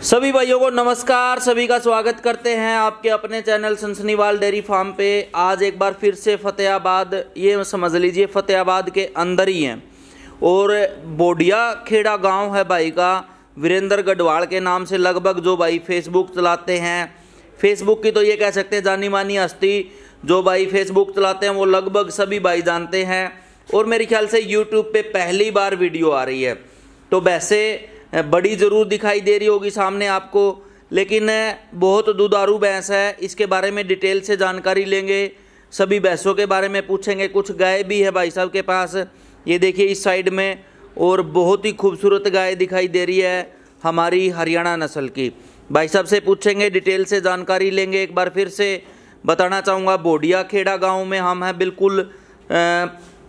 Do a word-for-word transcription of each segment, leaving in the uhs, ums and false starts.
सभी भाइयों को नमस्कार, सभी का स्वागत करते हैं आपके अपने चैनल सनसनीवाल डेयरी फार्म पे। आज एक बार फिर से फतेहाबाद, ये समझ लीजिए फतेहाबाद के अंदर ही हैं और बोडिया खेड़ा गांव है भाई का। वीरेंद्र गढ़वाल के नाम से लगभग जो भाई फेसबुक चलाते हैं, फेसबुक की तो ये कह सकते हैं जानी मानी हस्ती, जो भाई फेसबुक चलाते हैं वो लगभग सभी भाई जानते हैं। और मेरे ख्याल से यूट्यूब पे पहली बार वीडियो आ रही है, तो वैसे बड़ी ज़रूर दिखाई दे रही होगी सामने आपको, लेकिन बहुत दुधारू भैंस है। इसके बारे में डिटेल से जानकारी लेंगे, सभी भैंसों के बारे में पूछेंगे। कुछ गाय भी है भाई साहब के पास, ये देखिए इस साइड में, और बहुत ही खूबसूरत गाय दिखाई दे रही है हमारी हरियाणा नस्ल की। भाई साहब से पूछेंगे, डिटेल से जानकारी लेंगे। एक बार फिर से बताना चाहूँगा, बोडिया खेड़ा गाँव में हम हैं, बिल्कुल आ,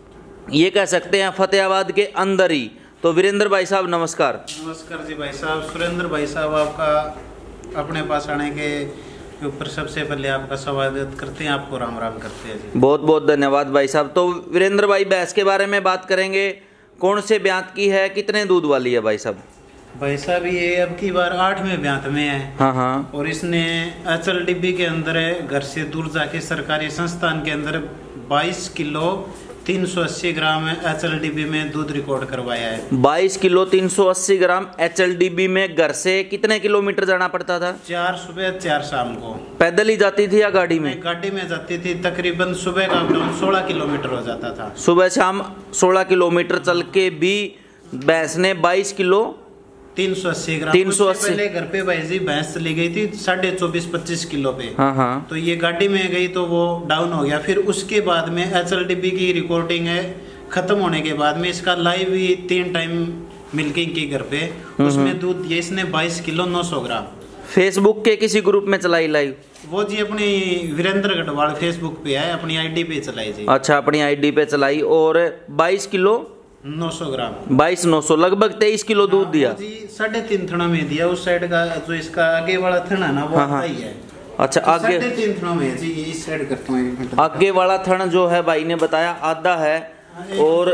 ये कह सकते हैं फतेहाबाद के अंदर ही। तो वीरेंद्र भाई साहब नमस्कार। नमस्कार जी भाई साहब। सुरेंद्र भाई साहब, आपका अपने पास आने के ऊपर सबसे पहले आपका स्वागत करते हैं, आपको राम राम करते हैं जी। बहुत बहुत धन्यवाद भाई साहब। तो वीरेंद्र भाई, भैंस के बारे में बात करेंगे, कौन से ब्यांत की है, कितने दूध वाली है भाई साहब? भाई साहब ये अब की बार आठवें ब्यांत में है। हाँ हाँ। और इसने अचल डिब्बी के अंदर है, घर से दूर जाके सरकारी संस्थान के अंदर बाईस किलो तीन सौ अस्सी gram H L D B में दूध रिकॉर्ड करवाया है। बाईस किलो तीन सौ अस्सी gram H L D B में। घर से कितने किलोमीटर जाना पड़ता था? चार सुबह चार शाम को। पैदल ही जाती थी या गाड़ी में? गाड़ी में जाती थी। तकरीबन सुबह का अपडाउन सोलह किलोमीटर हो जाता था। सुबह शाम सोलह किलोमीटर चल के भी भैंस ने बाईस किलो तीन सौ अस्सी ग्राम। तीन सौ अस्सी। पहले घर पे भाई जी भैंस चली गई थी साढ़े चौबीस पच्चीस किलो पे। हाँ हाँ। तो ये गाड़ी में गई तो वो डाउन हो गया। फिर उसके बाद में एच एल डी बी की रिकॉर्डिंग है, खत्म होने के बाद में इसका लाइव भी तीन टाइम मिल्किंग की घर पे, उसमें दूध दिया इसने बाईस किलो नौ सौ ग्राम। फेसबुक के किसी ग्रुप में चलाई लाइव? वो जी अपनी वीरेंद्र गढ़वाल फेसबुक पे है, अपनी आईडी पे चलाई जी। अच्छा, अपनी आईडी पे चलाई। और बाईस किलो नौ सौ ग्राम, बाईस नौ सौ, लगभग तेईस किलो दूध दिया जी। साढ़े तीन थना में दिया। उस साइड का जो इसका आगे वाला थन है ना, वो हाँ ही है। अच्छा, तो आगे साढ़े तीन थनों में जी। इस साइड करता हूँ, आगे वाला थन जो है भाई ने बताया आधा है। और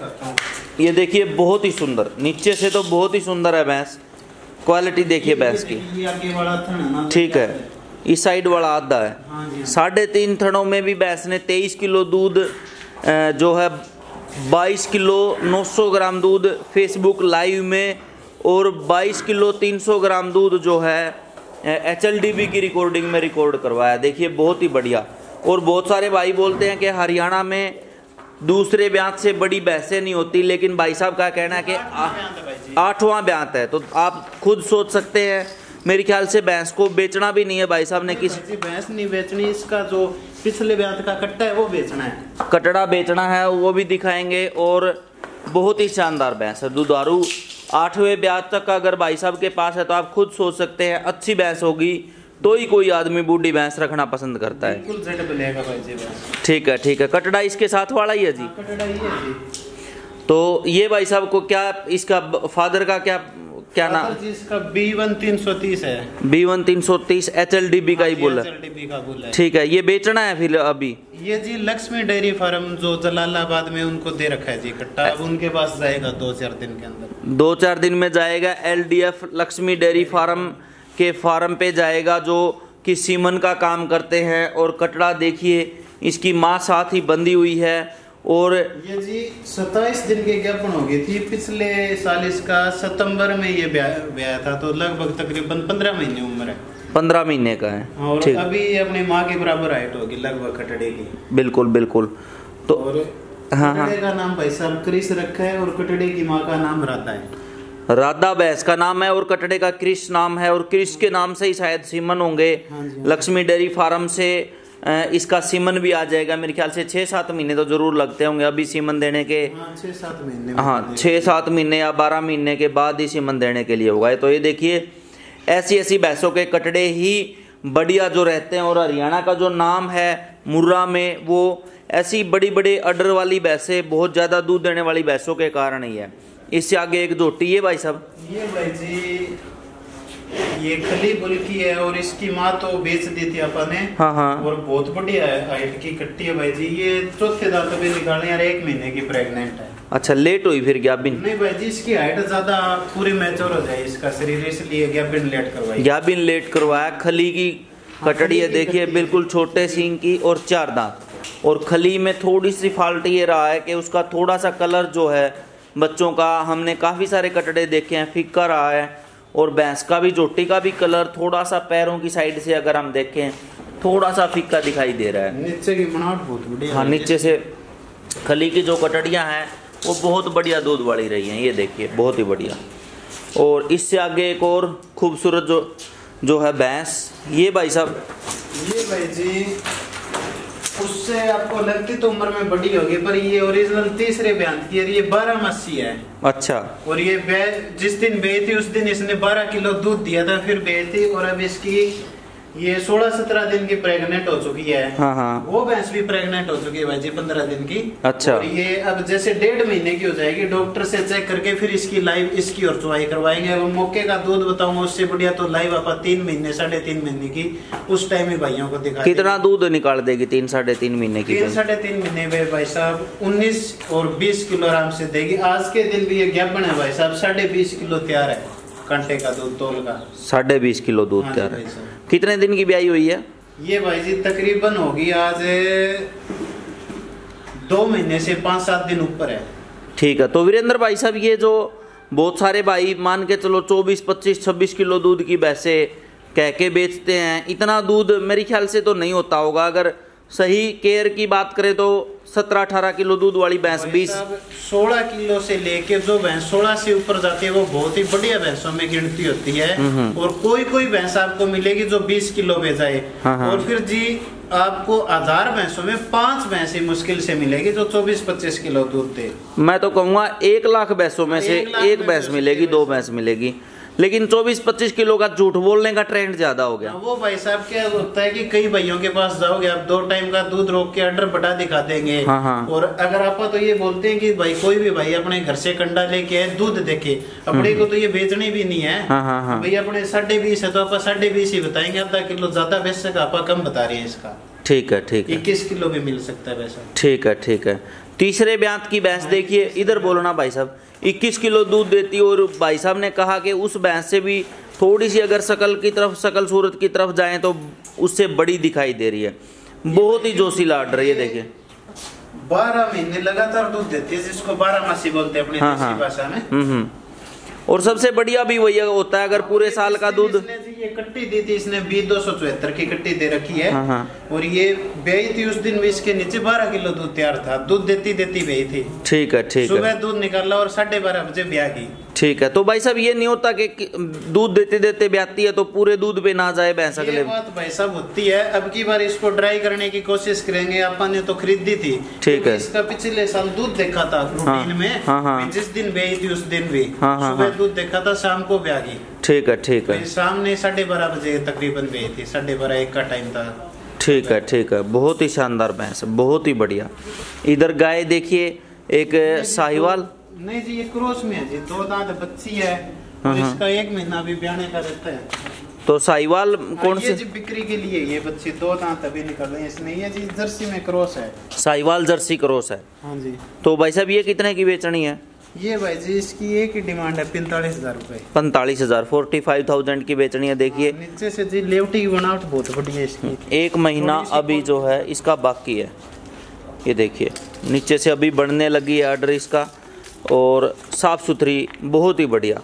ये देखिए बहुत ही सुंदर, नीचे से तो बहुत ही सुंदर है भैंस। क्वालिटी देखिए भैंस की, आगे वाला थन है ना, ठीक है। इस साइड वाला आधा है। साढ़े तीन थनों में भी भैंस ने तेईस किलो दूध जो है बाईस किलो नौ सौ ग्राम दूध फेसबुक लाइव में, और बाईस किलो तीन सौ ग्राम दूध जो है एच एल डी बी की रिकॉर्डिंग में रिकॉर्ड करवाया। देखिए बहुत ही बढ़िया। और बहुत सारे भाई बोलते हैं कि हरियाणा में दूसरे ब्यांत से बड़ी भैंसें नहीं होती, लेकिन भाई साहब का कहना है कि आठवां ब्यांत है। तो आप खुद सोच सकते हैं, मेरे ख्याल से भैंस को बेचना भी नहीं है भाई साहब ने। किसी भैंस नहीं बेचनी, इसका जो पिछले ब्यांत का कट्टा है वो बेचना है, कटड़ा बेचना है, वो भी दिखाएंगे। और बहुत ही शानदार भैंस है, दुधारू। आठवें ब्यांत तक का अगर भाई साहब के पास है तो आप खुद सोच सकते हैं अच्छी भैंस होगी तो ही कोई आदमी बूढ़ी भैंस रखना पसंद करता है। बिल्कुल जेड बनेगा भाई जी भैंस। ठीक है ठीक है। कटड़ा इसके साथ वाला ही है जी? कटड़ा ही है जी। तो ये भाई साहब को क्या, इसका फादर का क्या क्या नाम? इसका बी वन तीन सौ तीस है। बी वन तीन सौ तीस एच एल डी बी का ही बोला। ठीक है, ये बेचना है फिर अभी? ये जी लक्ष्मी डेयरी फार्म जो जलालाबाद में उनको दे रखा है जी कट्टा, अब उनके पास जाएगा दो चार दिन के अंदर। दो चार दिन में जाएगा। L D F Lakshmi dairy farm के फार्म पे जाएगा, जो कि सीमन का काम करते हैं। और कटड़ा देखिए, इसकी माँ साथ ही बंधी हुई है। और ये जी सत्ताईस दिन के ज्ञापन हो गई थी पिछले साल, इसका सितंबर में ये ब्याह था, तो लगभग तकरीबन पंद्रह महीने उम्र है। पंद्रह महीने का है। और अभी अपनी माँ के बराबर हाइट होगी लगभग कटड़े की। बिल्कुल बिल्कुल। तो और हाँ कटड़े का नाम भाई साहब क्रिस रखा है, और कटड़े की माँ का नाम राधा है। राधा भैंस का नाम है और कटड़े का क्रिस नाम है। और क्रिस के नाम से ही शायद सीमन होंगे। लक्ष्मी डेयरी फार्म से इसका सीमन भी आ जाएगा। मेरे ख्याल से छः सात महीने तो जरूर लगते होंगे अभी सीमन देने के। छः सात महीने हाँ, छः सात महीने या बारह महीने के बाद ही सीमन देने के लिए होगा। तो ये देखिए, ऐसी ऐसी भैंसों के कटड़े ही बढ़िया जो रहते हैं। और हरियाणा का जो नाम है मुर्रा में, वो ऐसी बड़ी बड़ी अडर वाली भैंसें, बहुत ज़्यादा दूध देने वाली भैंसों के कारण ही है। इससे आगे एक झोटी, ये भाई साहब, ये भाई जी ये खली बुल की है, और इसकी माँ तो बेच दी थी अपन ने। हाँ हाँ। और बहुत बढ़िया है, हाइट की कट्टी है भाई जी। ये चौथे दांत भी निकालने यार, एक महीने की प्रेग्नेंट है। अच्छा, लेट हुई फिर गाभिन? नहीं भाई जी, इसकी हाइट ज्यादा पूरी मैच्योर हो जाए इसका शरीर, इसलिए गाभिन लेट करवाई। गाभिन लेट करवाया। खली की कटड़ी है देखिए, बिल्कुल छोटे सींग की और चार दांत। और खली में थोड़ी सी फॉल्ट ये रहा है कि उसका थोड़ा सा कलर जो है बच्चों का, हमने काफ़ी सारे कटड़े देखे हैं, फीका रहा है। और भैंस का भी, जोटी का भी कलर थोड़ा सा पैरों की साइड से अगर हम देखें थोड़ा सा फीका दिखाई दे रहा है। नीचे की बनावट बहुत बढ़िया। हाँ, नीचे से खली की जो कटड़ियाँ हैं वो बहुत बढ़िया दूध वाली रही हैं, ये देखिए बहुत ही बढ़िया। और इससे आगे एक और खूबसूरत जो जो है भैंस, ये भाई साहब, ये भाई जी उससे आपको लगती तो उम्र में बड़ी होगी, पर ये ओरिजिनल तीसरे ब्यान की है, ये बारह मस्सी है। अच्छा। और ये जिस दिन बेची थी उस दिन इसने बारह किलो दूध दिया था, फिर बेची थी। और अब इसकी ये सोलह सत्रह दिन की प्रेग्नेंट हो चुकी है। हाँ हाँ। वो भैंस भी प्रेग्नेंट हो चुकी है भाई जी, पंद्रह दिन की। अच्छा। और ये अब जैसे डेढ़ महीने की हो जाएगी, डॉक्टर से चेक करके फिर इसकी लाइव इसकी और चुवाई करवाएंगे। और मौके का दूध बताऊंगा उससे बढ़िया तो लाइव आपा तीन महीने साढ़े तीन महीने की उस टाइम ही भाइयों को दिखा। कितना दूध निकाल देगी तीन साढ़े तीन महीने की? तीन साढ़े तीन महीने में भाई साहब उन्नीस और बीस किलो आराम से देगी। आज के दिन भी ये ज्ञापन है भाई साहब, साढ़े बीस किलो तैयार है कांटे का दूध तोल का, साढ़े बीस किलो दूध हाँ तैयार है। कितने दिन की ब्याई हुई है ये भाई जी? तकरीबन होगी आज दो महीने से पाँच सात दिन ऊपर है। ठीक है। तो वीरेंद्र भाई साहब, ये जो बहुत सारे भाई मान के चलो चौबीस पच्चीस छब्बीस किलो दूध की भैंसे कह के बेचते हैं, इतना दूध मेरे ख्याल से तो नहीं होता होगा। अगर सही केयर की बात करें तो सत्रह अठारह किलो दूध वाली भैंस बीस सोलह किलो से लेके जो भैंस सोलह से ऊपर जाती है वो बहुत ही बढ़िया भैंसों में गिनती होती है। और कोई कोई भैंस आपको मिलेगी जो बीस किलो पे जाए। हाँ हाँ। और फिर जी आपको हजार भैंसों में पांच भैंसें मुश्किल से मिलेगी जो चौबीस पच्चीस किलो दूध दे। मैं तो कहूँगा एक लाख भैंसों में से एक भैंस मिलेगी, दो भैंस मिलेगी। लेकिन चौबीस पच्चीस किलो का झूठ बोलने का ट्रेंड ज्यादा हो गया। वो भाई साहब क्या होता है कि कई भाइयों के पास जाओगे आप, दो टाइम का दूध रोक के ऑर्डर बढ़ा दिखा देंगे। हाँ हाँ। और अगर आप तो ये बोलते हैं कि भाई कोई भी भाई अपने घर से कंडा लेके आए दूध देखे, अपने को तो ये बेचनी भी नहीं है। हाँ हाँ हाँ। भाई अपने साढ़े बीस है तो आप साढ़े बीस ही बताएंगे, आधा किलो ज्यादा बेच सका आप कम बता रहे हैं इसका। ठीक है ठीक है। इक्कीस किलो भी मिल सकता है वैसा। ठीक है ठीक है। तीसरे ब्यात की भैंस देखिए, इधर बोलना भाई साहब, इक्कीस किलो दूध देती। और भाई साहब ने कहा कि उस भैंस से भी थोड़ी सी अगर शकल की तरफ, शकल सूरत की तरफ जाएं तो उससे बड़ी दिखाई दे रही है। बहुत ही जोशीला ऑर्डर, ये देखिए बारह महीने लगातार दूध देती है, जिसको बारह मासी बोलते हैं अपनी हाँ, देसी हाँ। भाषा में। हम्म। और सबसे बढ़िया भी वही होता है, अगर पूरे साल का दूध। ये कट्टी दी थी इसने बीस दो सौ चौहत्तर की कट्टी दे रखी है। हाँ हाँ। और ये बेई थी उस दिन भी इसके नीचे बारह किलो दूध तैयार था, दूध देती देती बेई थी। ठीक है ठीक है। सुबह दूध निकाला और साढ़े बारह बजे ब्याह की। ठीक है। तो भाई साहब ये नहीं होता कि दूध देते देते ब्याती है तो पूरे दूध पे ना जाए भैंस अगले। ये बात भाई साहब होती है। अब की बार इसको ड्राई करने की कोशिश करेंगे, अपन ने तो खरीदी थी। ठीक है। इसका पिछले साल दूध देखा था रूटीन में। हाँ हाँ। जिस दिन बेई थी उस दिन भी हाँ हाँ। सुबह दूध देखा था, शाम को ब्याह की। ठीक है ठीक है। सामने साढ़े बारह बजे तकरीबन बेई थी, साढ़े बारह एक का टाइम था। ठीक है ठीक है। बहुत ही शानदार भैंस, बहुत ही बढ़िया। इधर गाय देखिए, एक साहिवाल। नहीं जी, ये क्रॉस में है जी, दो दांत बच्ची है और इसका एक महीना भी ब्याने का रहता है। तो साहिवाल कौन से? जी बिक्री के लिए ये बच्ची, दो दांत अभी निकल रहे हैं इसमें। ये जी जर्सी में क्रॉस है, साहिवाल जर्सी क्रॉस है। हाँ जी। तो भाई साहब ये कितने की बेचनी है? ये भाई जी इसकी एक ही डिमांड है पैंतालीस हजार रूपए। पैंतालीस हजार फोर्टी फाइव थाउजेंड की बेचनी है। देखिए नीचे से जी लेवटी की बनावट बहुत बढ़िया है इसकी। एक महीना अभी जो है इसका बाकी है, ये देखिए नीचे से अभी बढ़ने लगी है ऑर्डर इसका। और साफ सुथरी, बहुत ही बढ़िया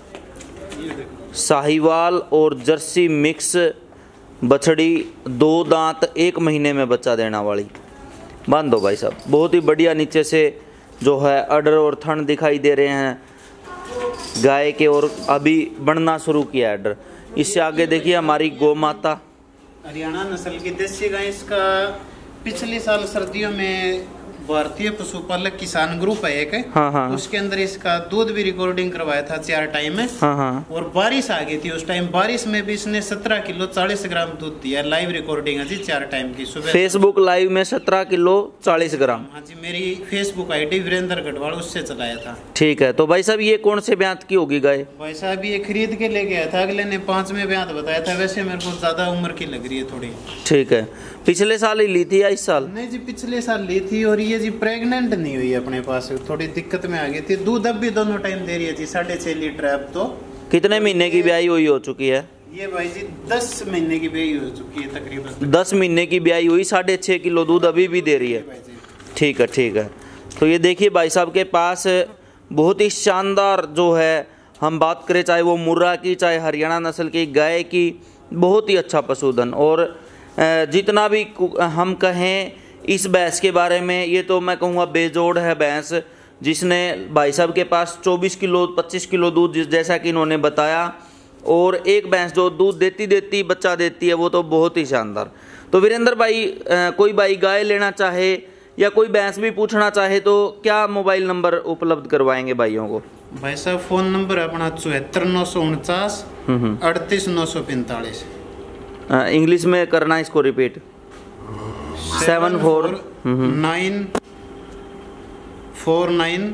साहिवाल और जर्सी मिक्स बछड़ी, दो दांत, एक महीने में बच्चा देने वाली। बांध दो भाई साहब, बहुत ही बढ़िया। नीचे से जो है अडर और थन दिखाई दे रहे हैं गाय के, और अभी बढ़ना शुरू किया है अडर। इससे आगे देखिए हमारी गौ माता, हरियाणा नस्ल की देसी गाय। इसका पिछले साल सर्दियों में भारतीय पशुपालक किसान ग्रुप है एक, हाँ हाँ। उसके अंदर इसका दूध भी रिकॉर्डिंग करवाया था चार टाइम में। हाँ हाँ। और बारिश आ गई थी उस टाइम, बारिश में भी इसने सत्रह किलो चालीस ग्राम दूध दिया। लाइव रिकॉर्डिंग है जी चार टाइम की सुबह। फेसबुक लाइव में सत्रह किलो चालीस ग्राम। हाँ जी, मेरी फेसबुक आईडी वीरेंद्र गढ़वाल उससे चलाया था। ठीक है। तो भाई साहब ये कौन से ब्यात की होगी गाय? भाई साहब ये खरीद के ले गया था, अगले ने पांचवें ब्यात बताया था। वैसे मेरे को ज्यादा उम्र की लग रही है थोड़ी। ठीक है। पिछले साल ही ली थी या इस साल? नहीं जी पिछले साल ली थी। और ये ये जी प्रेग्नेंट नहीं हुई अपने पास, थोड़ी दिक्कत में आ गई थी। दूध अब भी दोनों टाइम दे रही है जी, साढ़े छह लीटर अब तो। कितने महीने की ब्याई हुई हो चुकी है ये भाई जी? दस महीने की ब्याई हो चुकी है तकरीबन। दस महीने की ब्याई हुई, साढ़े छः किलो दूध अभी भी दे रही है। ठीक है ठीक है। तो ये देखिए भाई साहब के पास बहुत ही शानदार जो है, हम बात करें चाहे वो मुर्रा की चाहे हरियाणा नस्ल की गाय की, बहुत ही अच्छा पशुधन। और जितना भी हम कहें इस भैंस के बारे में, ये तो मैं कहूँगा बेजोड़ है भैंस, जिसने भाई साहब के पास चौबीस किलो पच्चीस किलो दूध जैसा कि इन्होंने बताया, और एक भैंस जो दूध देती देती बच्चा देती है वो तो बहुत ही शानदार। तो वीरेंद्र भाई, कोई भाई गाय लेना चाहे या कोई भैंस भी पूछना चाहे तो क्या मोबाइल नंबर उपलब्ध करवाएंगे भाइयों को? भाई साहब फोन नंबर अपना चौहत्तर नौ सौ उनचास अड़तीस नौ सौ पैंतालीस। इंग्लिश में करना इसको repeat. Seven four nine four nine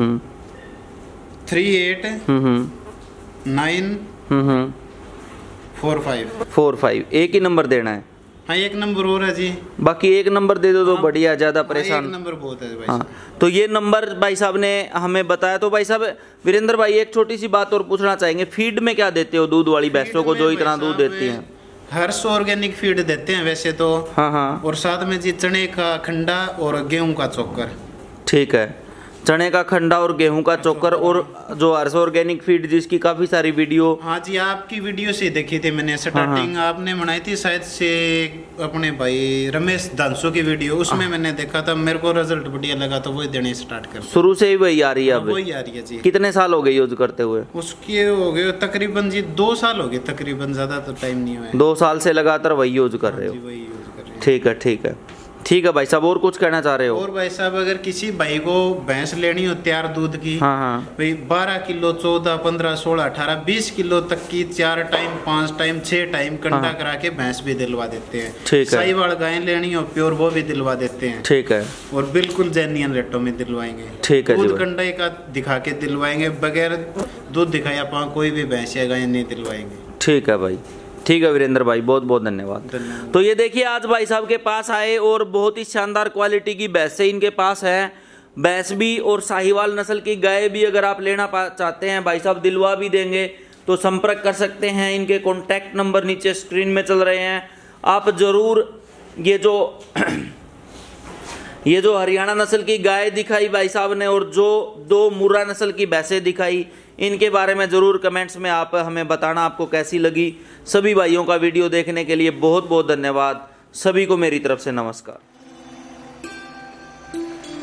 three eight nine four five four five. एक ही नंबर देना है? हाँ एक नंबर और है जी। बाकी एक नंबर दे दो तो बढ़िया, ज्यादा परेशान। एक नंबर बहुत है भाई। हाँ तो ये नंबर भाई साहब ने हमें बताया। तो भाई साहब वीरेंद्र भाई एक छोटी सी बात और पूछना चाहेंगे, फीड में क्या देते हो दूध वाली भैंसों को जो इतना दूध देती हैं? हर्ष ऑर्गेनिक फीड देते हैं वैसे तो। हाँ हाँ। और साथ में जी चने का खंडा और गेहूं का चोकर। ठीक है, चने का खंडा और गेहूं का चोकर, और जो हर्ष ऑर्गेनिक फीड जिसकी काफी सारी वीडियो। हाँ जी, आपकी वीडियो से देखी थी मैंने स्टार्टिंग। हाँ हाँ। आपने बनाई थी शायद से अपने भाई रमेश दानसो की वीडियो, उसमें हाँ। मैंने देखा था, मेरे को रिजल्ट बढ़िया लगा तो वही देने स्टार्ट कर। शुरू से ही वही आ रही है? अब वही आ रही है जी। कितने साल हो गए यूज करते हुए? उसके हो गए तकरीबन जी दो साल हो गए तकरीबन, ज्यादा तो टाइम नहीं हुआ। दो साल से लगातार वही यूज कर रहे हो? वही यूज कर रहे हो। ठीक है ठीक है ठीक है भाई साहब, और कुछ कहना चाह रहे हो? और भाई साहब अगर किसी भाई को भैंस लेनी हो तैयार दूध की, हाँ हाँ। भाई बारह किलो चौदह पंद्रह सोलह अठारह बीस किलो तक की चार टाइम पांच टाइम छह टाइम कंडा हाँ। करा के भैंस भी दिलवा देते हैं। ठीक है। साहिवाल गाय लेनी हो प्योर वो भी दिलवा देते हैं। ठीक है। और बिल्कुल जेन्युइन रेटों में दिलवाएंगे। ठीक है। दूध कंडे का दिखा के दिलवाएंगे, बगैर दूध दिखाए आप कोई भी भैंस या गाय नहीं दिलवाएंगे। ठीक है भाई, ठीक है वीरेंद्र भाई, बहुत बहुत धन्यवाद। तो ये देखिए आज भाई साहब के पास आए और बहुत ही शानदार क्वालिटी की भैंसें इनके पास है। भैंस भी और साहिवाल नस्ल की गाय भी अगर आप लेना चाहते हैं, भाई साहब दिलवा भी देंगे, तो संपर्क कर सकते हैं। इनके कॉन्टैक्ट नंबर नीचे स्क्रीन में चल रहे हैं। आप जरूर ये जो ये जो हरियाणा नस्ल की गाय दिखाई भाई साहब ने और जो दो मुर्रा नस्ल की भैंसें दिखाई, इनके बारे में ज़रूर कमेंट्स में आप हमें बताना आपको कैसी लगी। सभी भाइयों का वीडियो देखने के लिए बहुत बहुत धन्यवाद। सभी को मेरी तरफ से नमस्कार।